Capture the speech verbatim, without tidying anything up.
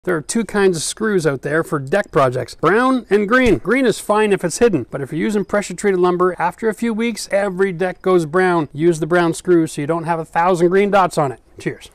There are two kinds of screws out there for deck projects, brown and green. Green is fine if it's hidden, but if you're using pressure treated lumber, after a few weeks, every deck goes brown. Use the brown screw so you don't have a thousand green dots on it. Cheers.